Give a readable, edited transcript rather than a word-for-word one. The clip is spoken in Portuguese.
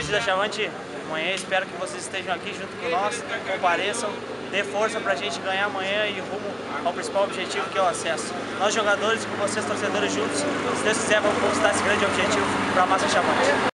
torcida Chavante, amanhã espero que vocês estejam aqui junto com nós, compareçam, dê força pra gente ganhar amanhã e rumo ao principal objetivo, que é o acesso. Nós jogadores, com vocês torcedores juntos, se Deus quiser, vamos conquistar esse grande objetivo para a massa Chavante.